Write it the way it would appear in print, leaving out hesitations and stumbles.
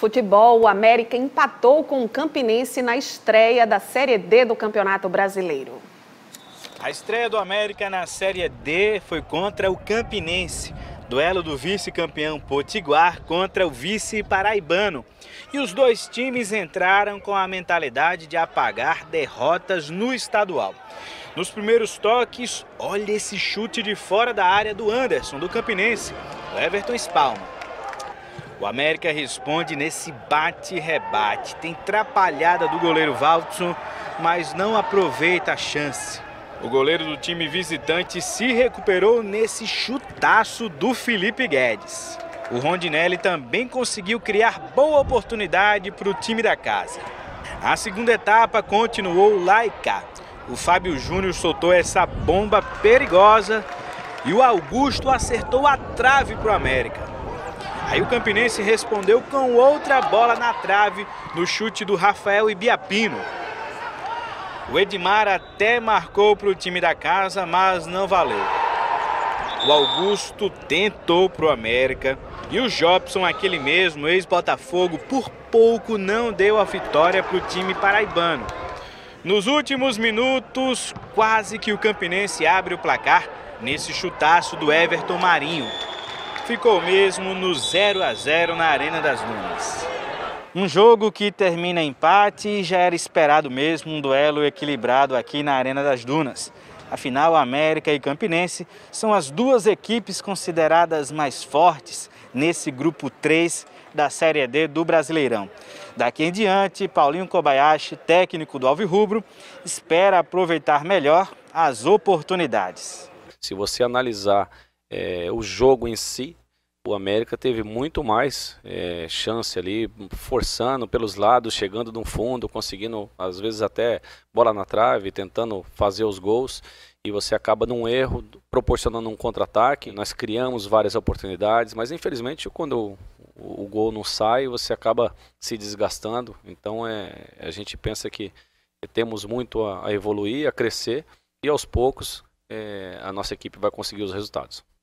futebol, o América empatou com o Campinense na estreia da Série D do Campeonato Brasileiro. A estreia do América na Série D foi contra o Campinense. Duelo do vice-campeão Potiguar contra o vice paraibano. E os dois times entraram com a mentalidade de apagar derrotas no estadual. Nos primeiros toques, olha esse chute de fora da área do Anderson, do Campinense, o Everton espalma. O América responde nesse bate-rebate. Tem trapalhada do goleiro Valdson, mas não aproveita a chance. O goleiro do time visitante se recuperou nesse chutaço do Felipe Guedes. O Rondinelli também conseguiu criar boa oportunidade para o time da casa. A segunda etapa continuou lá e cá. O Fábio Júnior soltou essa bomba perigosa e o Augusto acertou a trave para o América. Aí o Campinense respondeu com outra bola na trave no chute do Rafael Ibiapino. O Edmar até marcou para o time da casa, mas não valeu. O Augusto tentou para o América e o Jobson, aquele mesmo ex-Botafogo, por pouco não deu a vitória para o time paraibano. Nos últimos minutos, quase que o Campinense abre o placar nesse chutaço do Everton Marinho. Ficou mesmo no 0-0 na Arena das Dunas. Um jogo que termina em empate e já era esperado mesmo um duelo equilibrado aqui na Arena das Dunas. Afinal, América e Campinense são as duas equipes consideradas mais fortes nesse grupo 3 da Série D do Brasileirão. Daqui em diante, Paulinho Kobayashi, técnico do Alvirrubro, espera aproveitar melhor as oportunidades. Se você analisar o jogo em si, o América teve muito mais chance ali, forçando pelos lados, chegando no fundo, conseguindo às vezes até bola na trave, tentando fazer os gols. E você acaba num erro, proporcionando um contra-ataque. Nós criamos várias oportunidades, mas infelizmente quando o gol não sai, você acaba se desgastando. Então a gente pensa que temos muito a evoluir, a crescer e aos poucos a nossa equipe vai conseguir os resultados.